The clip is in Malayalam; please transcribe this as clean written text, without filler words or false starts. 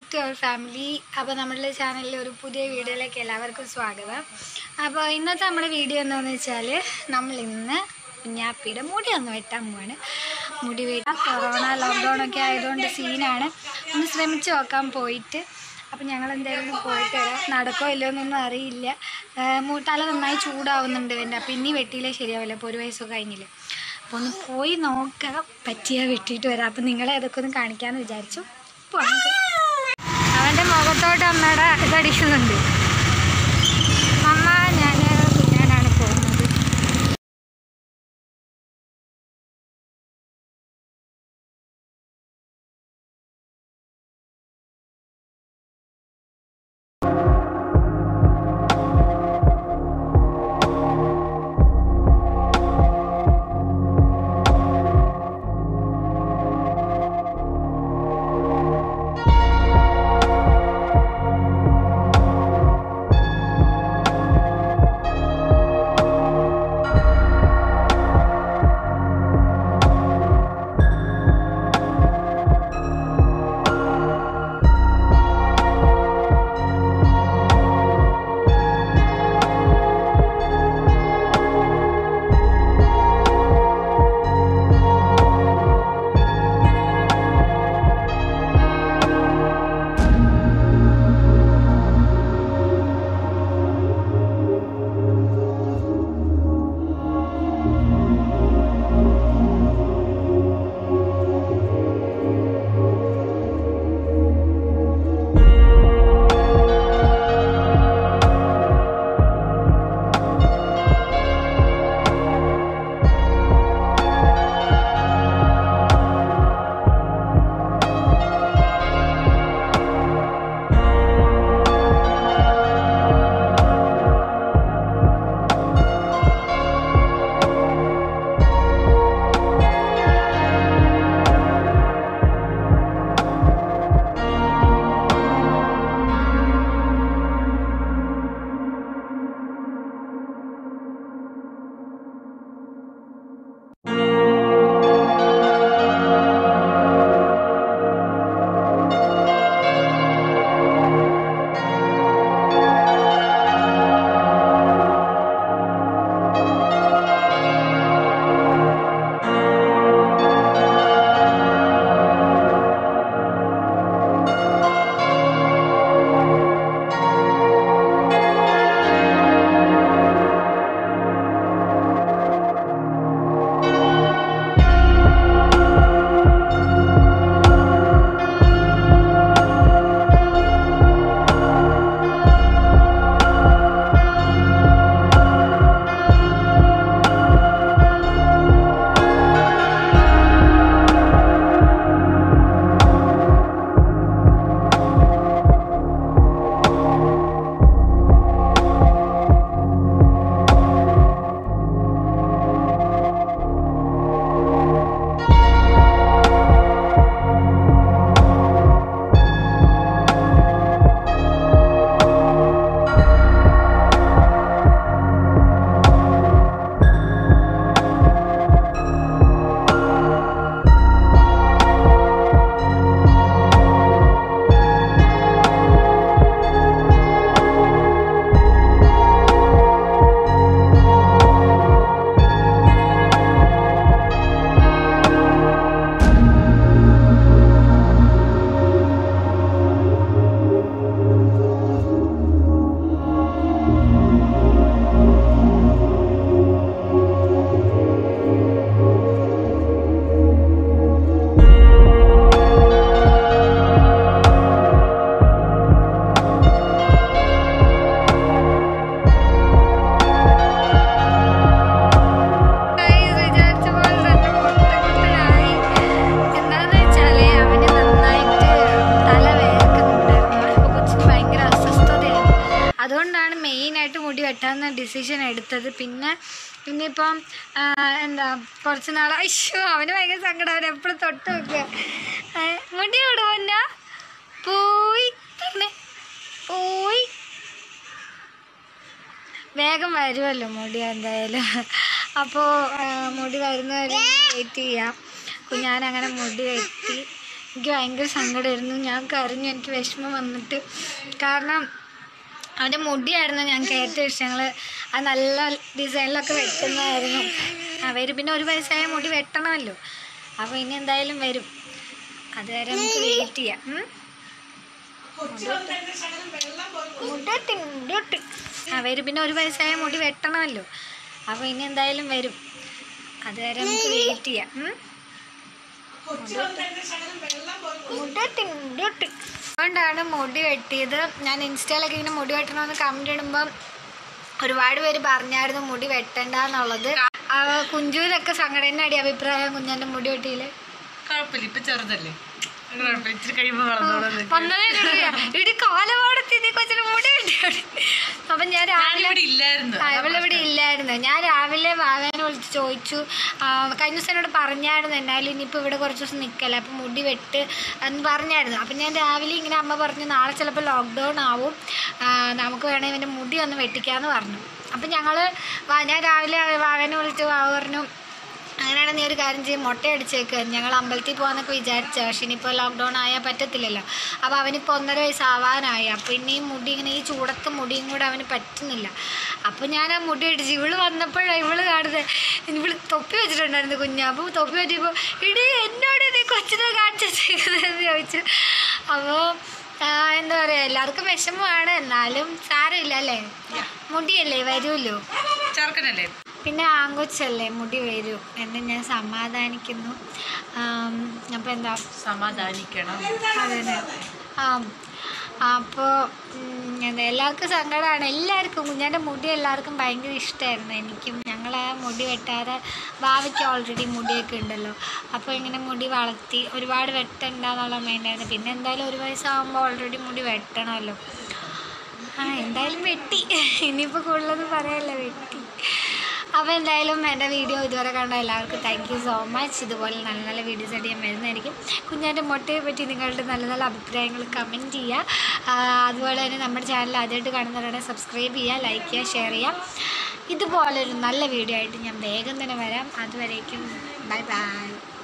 To our family. അപ്പോൾ നമ്മളുടെ ചാനലിൽ ഒരു പുതിയ വീഡിയോയിലേക്ക് എല്ലാവർക്കും സ്വാഗതം. അപ്പോൾ ഇന്നത്തെ നമ്മുടെ വീഡിയോ എന്താണെന്ന് വെച്ചാൽ നമ്മളിന്ന് കുഞ്ഞാപ്പിയുടെ മുടി ഒന്ന് വെട്ടാൻ പോവാണ്. മുടി വെട്ടാൻ കൊറോണ ലോക്ക്ഡൗണൊക്കെ ആയതുകൊണ്ട് സീനാണ്. ഒന്ന് ശ്രമിച്ച് നോക്കാൻ പോയിട്ട്. അപ്പോൾ ഞങ്ങൾ എന്തായാലും പോയിട്ട് വരാം. നടക്കോ ഇല്ലയോ എന്നൊന്നും അറിയില്ല. തല നന്നായി ചൂടാവുന്നുണ്ട് എൻ്റെ. അപ്പോൾ ഇനി വെട്ടിയില്ലേ ശരിയാവില്ല. ഇപ്പോൾ 1 വയസ്സൊക്കെ കഴിഞ്ഞില്ലേ. അപ്പോൾ ഒന്ന് പോയി നോക്കാം, പറ്റിയാൽ വെട്ടിയിട്ട് വരാം. അപ്പോൾ നിങ്ങളെ അതൊക്കെ ഒന്ന് കാണിക്കാമെന്ന് വിചാരിച്ചു. അപ്പോൾ അവൻ്റെ മുഖത്തോട്ട് അമ്മയുടെ ഇതടിക്കുന്നുണ്ട്. അമ്മ കുഞ്ഞാനാണ് പോകുന്നത്. അതുകൊണ്ടാണ് മെയിനായിട്ട് മുടി വെട്ടാമെന്ന ഡിസിഷൻ എടുത്തത്. പിന്നിപ്പം എന്താ കുറച്ച് നാൾ അവന് ഭയങ്കര സങ്കടം. അവൻ എപ്പോഴും തൊട്ട് വെക്കുക. മുടി വിടുവന്ന പോയി തന്നെ പോയി വേഗം വരുമല്ലോ മുടി എന്തായാലും. അപ്പോൾ മുടി വരുന്നവരെ വെയിറ്റ് ചെയ്യാം. ഞാനങ്ങനെ മുടി വെട്ടി എനിക്ക് ഭയങ്കര സങ്കടമായിരുന്നു. ഞാൻ കരഞ്ഞു, എനിക്ക് വിഷമം വന്നിട്ട്. കാരണം അവൻ്റെ മുടിയായിരുന്നു ഞങ്ങൾക്ക് ഏറ്റവും ഇഷ്ടം. ഞങ്ങൾ അത് നല്ല ഡിസൈനിലൊക്കെ വെട്ടുന്നതായിരുന്നു. അവർ പിന്നെ 1 വയസ്സായ മുടി വെട്ടണമല്ലോ. അപ്പോൾ ഇനി എന്തായാലും വരും, അതുവരെ നമുക്ക് വെയിറ്റ് ചെയ്യാം. മുടി അവർ പിന്നെ 1 വയസ്സായ മുടി വെട്ടണമല്ലോ. അപ്പോൾ ഇനി എന്തായാലും വരും, അതുവരെ നമുക്ക് വെയിറ്റ് ചെയ്യാം. അതുകൊണ്ടാണ് മുടി വെട്ടിയത്. ഞാൻ ഇൻസ്റ്റയിലൊക്കെ ഇങ്ങനെ മുടി വെട്ടണമെന്ന് കമൻറ്റ് ഇടുമ്പം ഒരുപാട് പേര് പറഞ്ഞായിരുന്നു മുടി വെട്ടണ്ടെന്നുള്ളത്. കുഞ്ചുവിനൊക്കെ സങ്കടേനടി അഭിപ്രായം കുഞ്ഞാൻ്റെ മുടി വെട്ടിയില്. കുഴപ്പമില്ല, ഇപ്പൊ ചെറുതല്ലേ, ഇടി കാലപാടത്തി കൊച്ചിന് മുടി വെട്ടിയാണ്. അപ്പൊ ഞാൻ രാവിലെ ഇവളിവിടെ ഇല്ലായിരുന്നു. ഞാൻ രാവിലെ വാവേനെ വിളിച്ച് ചോദിച്ചു. കഴിഞ്ഞ ദിവസം എന്നോട് പറഞ്ഞായിരുന്നു എന്നാലും ഇനിയിപ്പോൾ ഇവിടെ കുറച്ച് ദിവസം നിൽക്കല്ലേ, അപ്പം മുടി വെട്ട് എന്ന് പറഞ്ഞായിരുന്നു. അപ്പം ഞാൻ രാവിലെ ഇങ്ങനെ അമ്മ പറഞ്ഞു നാളെ ചിലപ്പോൾ ലോക്ക്ഡൗൺ ആവും, നമുക്ക് വേണമെങ്കിൽ ഇവൻ്റെ മുടി ഒന്ന് വെട്ടിക്കാമെന്ന് പറഞ്ഞു. അപ്പം ഞാൻ രാവിലെ വാവേനെ വിളിച്ച് വാവ പറഞ്ഞു അങ്ങനെയാണ് നീ ഒരു കാര്യം ചെയ്യും, മുട്ട അടിച്ചേക്ക്, ഞങ്ങൾ അമ്പലത്തിൽ പോകാമെന്നൊക്കെ വിചാരിച്ച, പക്ഷെ ഇനിയിപ്പോൾ ലോക്ക്ഡൗൺ ആയാൽ പറ്റത്തില്ലല്ലോ. അപ്പോൾ അവനിപ്പോൾ 1.5 വയസ്സാവാനായി. അപ്പോൾ ഇനി മുടി ഇങ്ങനെ ഈ ചൂടത്ത് മുടിയും കൂടെ അവന് പറ്റുന്നില്ല. അപ്പോൾ ഞാൻ ആ മുടി അടിച്ച് ഇവള് വന്നപ്പോഴാണ് ഇവള് കാണുന്നത്. ഇവള് തൊപ്പി വെച്ചിട്ടുണ്ടായിരുന്നു കുഞ്ഞ്. അപ്പോൾ തൊപ്പി പറ്റിയപ്പോൾ ഇടി എന്നോട് നീ കൊച്ചിനെ കാണിച്ചേക്കുന്നതെന്ന് ചോദിച്ചു. അപ്പോൾ എന്താ പറയുക, എല്ലാവർക്കും വിഷമമാണ്, എന്നാലും സാരമില്ല അല്ലേ, മുടിയല്ലേ വരുമല്ലോ, ചെറുക്കനല്ലേ, പിന്നെ ആങ്കൊച്ചല്ലേ മുടി വരും എന്ന് ഞാൻ സമാധാനിക്കുന്നു. അപ്പോൾ എന്താ സമാധാനിക്കണം. അതെ. അപ്പോൾ എന്താ എല്ലാവർക്കും സങ്കടമാണ്. എല്ലാവർക്കും കുഞ്ഞാൻ്റെ മുടി എല്ലാവർക്കും ഭയങ്കര ഇഷ്ടമായിരുന്നു. എനിക്കും. ഞങ്ങൾ ആ മുടി വെട്ടാതെ ഭാവിക്ക് ഓൾറെഡി മുടിയൊക്കെ ഉണ്ടല്ലോ, അപ്പോൾ ഇങ്ങനെ മുടി വളർത്തി ഒരുപാട് വെട്ടണ്ടെന്നുള്ള മൈൻഡായിരുന്നു. പിന്നെ എന്തായാലും 1 വയസ്സാകുമ്പോൾ ഓൾറെഡി മുടി വെട്ടണമല്ലോ. എന്തായാലും വെട്ടി, ഇനിയിപ്പോൾ കൂടുതലൊന്നും പറയാനില്ല, വെട്ടി. അപ്പോൾ എന്തായാലും എൻ്റെ വീഡിയോ ഇതുവരെ കണ്ട എല്ലാവർക്കും താങ്ക് യു സോ മച്ച്. ഇതുപോലെ നല്ല നല്ല വീഡിയോസ് ആയിട്ട് ഞാൻ വരുന്നതായിരിക്കും. കുഞ്ഞാൻ്റെ മുട്ടയെ പറ്റി നിങ്ങളുടെ നല്ല നല്ല അഭിപ്രായങ്ങൾ കമൻറ്റ് ചെയ്യുക. അതുപോലെ തന്നെ നമ്മുടെ ചാനൽ ആദ്യമായിട്ട് കാണുന്നവരാണെങ്കിൽ സബ്സ്ക്രൈബ് ചെയ്യുക, ലൈക്ക് ചെയ്യുക, ഷെയർ ചെയ്യുക. ഇതുപോലൊരു നല്ല വീഡിയോ ആയിട്ട് ഞാൻ വേഗം തന്നെ വരാം. അതുവരേക്കും ബൈ ബൈ.